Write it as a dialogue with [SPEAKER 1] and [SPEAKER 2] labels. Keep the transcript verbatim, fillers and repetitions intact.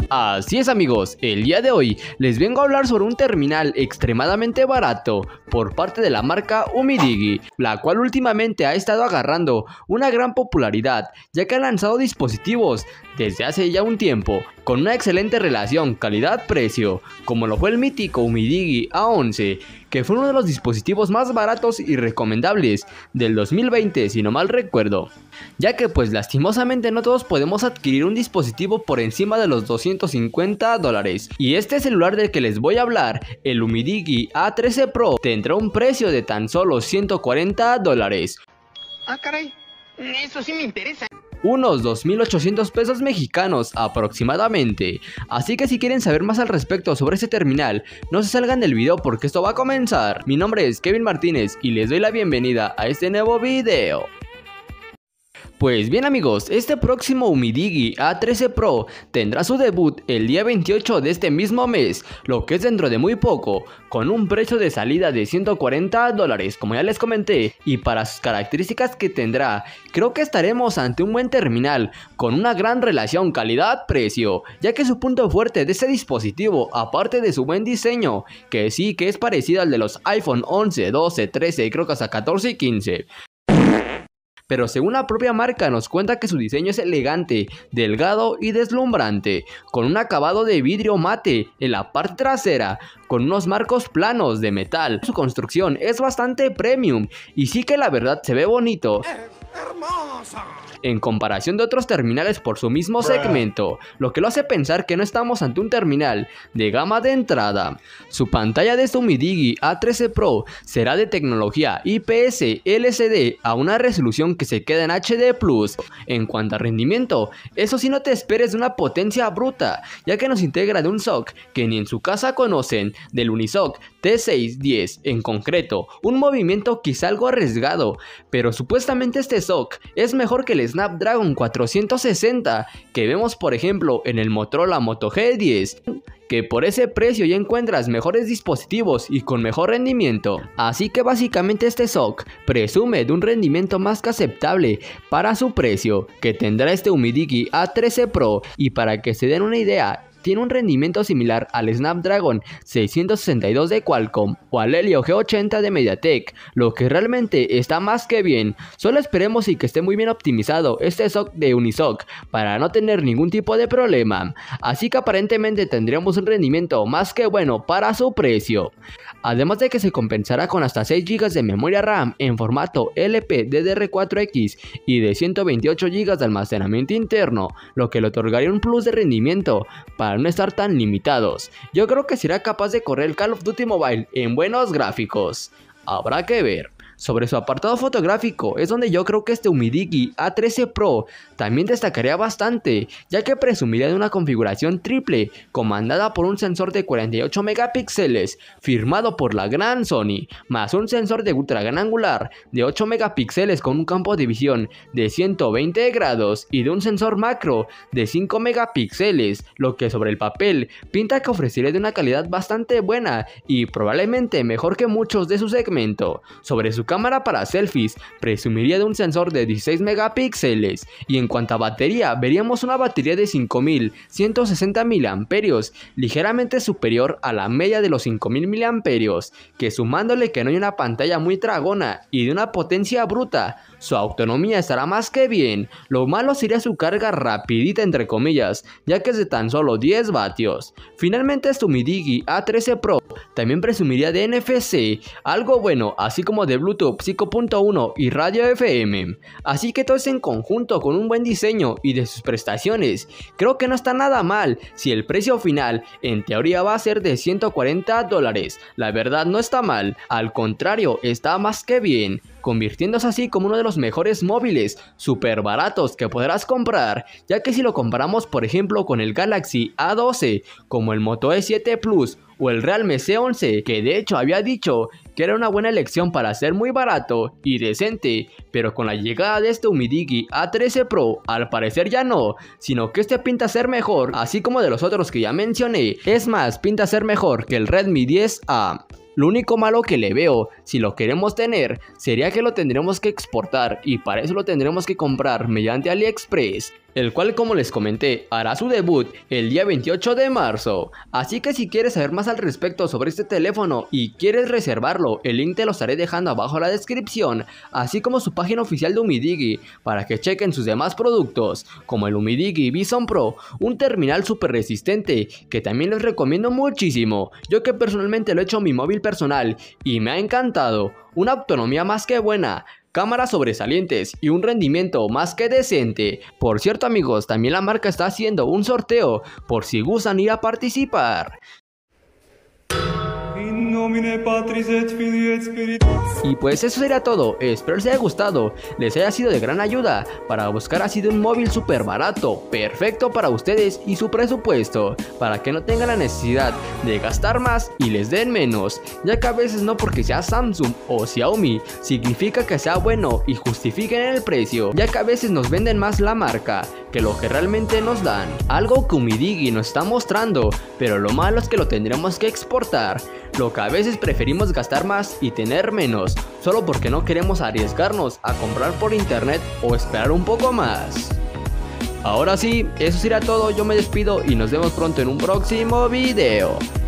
[SPEAKER 1] Así es amigos, el día de hoy les vengo a hablar sobre un terminal extremadamente barato por parte de la marca Umidigi, la cual últimamente ha estado agarrando una gran popularidad ya que ha lanzado dispositivos desde hace ya un tiempo con una excelente relación calidad-precio, como lo fue el mítico Umidigi A once, que fue uno de los dispositivos más baratos y recomendables del dos mil veinte si no mal recuerdo, ya que pues lastimosamente no todos podemos adquirir un dispositivo por encima de los doscientos cincuenta dólares. Y este celular del que les voy a hablar, el Umidigi A trece Pro, tendrá un precio de tan solo ciento cuarenta dólares.
[SPEAKER 2] Ah, caray, eso sí me interesa.
[SPEAKER 1] Unos dos mil ochocientos pesos mexicanos aproximadamente. Así que si quieren saber más al respecto sobre este terminal, no se salgan del video porque esto va a comenzar. Mi nombre es Kevin Martínez y les doy la bienvenida a este nuevo video. Pues bien amigos, este próximo Umidigi A trece Pro tendrá su debut el día veintiocho de este mismo mes, lo que es dentro de muy poco, con un precio de salida de ciento cuarenta dólares, como ya les comenté, y para sus características que tendrá, creo que estaremos ante un buen terminal, con una gran relación calidad-precio, ya que su punto fuerte de este dispositivo, aparte de su buen diseño, que sí que es parecido al de los iPhone once, doce, trece y creo que hasta catorce y quince, pero según la propia marca nos cuenta que su diseño es elegante, delgado y deslumbrante, con un acabado de vidrio mate en la parte trasera, con unos marcos planos de metal. Su construcción es bastante premium y sí que la verdad se ve bonito en comparación de otros terminales por su mismo segmento, lo que lo hace pensar que no estamos ante un terminal de gama de entrada. Su pantalla de este Umidigi A trece Pro será de tecnología I P S L C D a una resolución que se queda en H D plus. En cuanto a rendimiento, eso sí, no te esperes de una potencia bruta, ya que nos integra de un S O C que ni en su casa conocen, del Unisoc T seiscientos diez en concreto, un movimiento quizá algo arriesgado, pero supuestamente este S O C es mejor que el Snapdragon cuatrocientos sesenta que vemos por ejemplo en el Motorola Moto G diez, que por ese precio ya encuentras mejores dispositivos y con mejor rendimiento. Así que básicamente este S O C presume de un rendimiento más que aceptable para su precio que tendrá este Umidigi A trece Pro, y para que se den una idea, tiene un rendimiento similar al Snapdragon seiscientos sesenta y dos de Qualcomm o al Helio G ochenta de MediaTek, lo que realmente está más que bien. Solo esperemos y que esté muy bien optimizado este S O C de Unisoc para no tener ningún tipo de problema. Así que aparentemente tendremos un rendimiento más que bueno para su precio. Además de que se compensará con hasta seis gigas de memoria RAM en formato L P D D R cuatro X y de ciento veintiocho gigas de almacenamiento interno, lo que le otorgaría un plus de rendimiento para no estar tan limitados. Yo creo que será capaz de correr el Call of Duty Mobile en buenos gráficos. Habrá que ver. Sobre su apartado fotográfico es donde yo creo que este Umidigi A trece Pro también destacaría bastante, ya que presumiría de una configuración triple comandada por un sensor de cuarenta y ocho megapíxeles firmado por la gran Sony, más un sensor de ultra gran angular de ocho megapíxeles con un campo de visión de ciento veinte grados y de un sensor macro de cinco megapíxeles, lo que sobre el papel pinta que ofrecería de una calidad bastante buena y probablemente mejor que muchos de su segmento. Sobre su cámara para selfies presumiría de un sensor de dieciséis megapíxeles, y en cuanto a batería veríamos una batería de cinco mil ciento sesenta miliamperios, ligeramente superior a la media de los cinco mil miliamperios, que sumándole que no hay una pantalla muy tragona y de una potencia bruta, su autonomía estará más que bien. Lo malo sería su carga rapidita entre comillas, ya que es de tan solo diez vatios. Finalmente este Umidigi A trece Pro también presumiría de N F C, algo bueno, así como de Bluetooth cinco punto uno y radio F M. Así que todo eso en conjunto con un buen diseño y de sus prestaciones, creo que no está nada mal. Si el precio final en teoría va a ser de ciento cuarenta dólares, la verdad no está mal, al contrario, está más que bien, convirtiéndose así como uno de los mejores móviles super baratos que podrás comprar, ya que si lo comparamos por ejemplo con el Galaxy A doce, como el Moto E siete Plus o el Realme C once, que de hecho había dicho que era una buena elección para ser muy barato y decente, pero con la llegada de este Umidigi A trece Pro al parecer ya no, sino que este pinta ser mejor, así como de los otros que ya mencioné. Es más, pinta ser mejor que el Redmi diez A. Lo único malo que le veo, si lo queremos tener, sería que lo tendremos que exportar y para eso lo tendremos que comprar mediante AliExpress. el cual, como les comenté, hará su debut el día veintiocho de marzo. Así que si quieres saber más al respecto sobre este teléfono y quieres reservarlo, el link te lo estaré dejando abajo en la descripción, así como su página oficial de Umidigi, para que chequen sus demás productos, como el Umidigi Bison Pro, un terminal súper resistente que también les recomiendo muchísimo, yo que personalmente lo he hecho en mi móvil personal y me ha encantado. Una autonomía más que buena, cámaras sobresalientes y un rendimiento más que decente. Por cierto amigos, también la marca está haciendo un sorteo por si gustan ir a participar. Y pues eso sería todo, espero les haya gustado, les haya sido de gran ayuda para buscar así de un móvil súper barato, perfecto para ustedes y su presupuesto, para que no tengan la necesidad de gastar más y les den menos, ya que a veces no porque sea Samsung o Xiaomi significa que sea bueno y justifiquen el precio, ya que a veces nos venden más la marca que lo que realmente nos dan, algo que Umidigi nos está mostrando, pero lo malo es que lo tendremos que exportar, lo que a veces preferimos gastar más y tener menos, solo porque no queremos arriesgarnos a comprar por internet o esperar un poco más. Ahora sí, eso será todo, yo me despido y nos vemos pronto en un próximo video.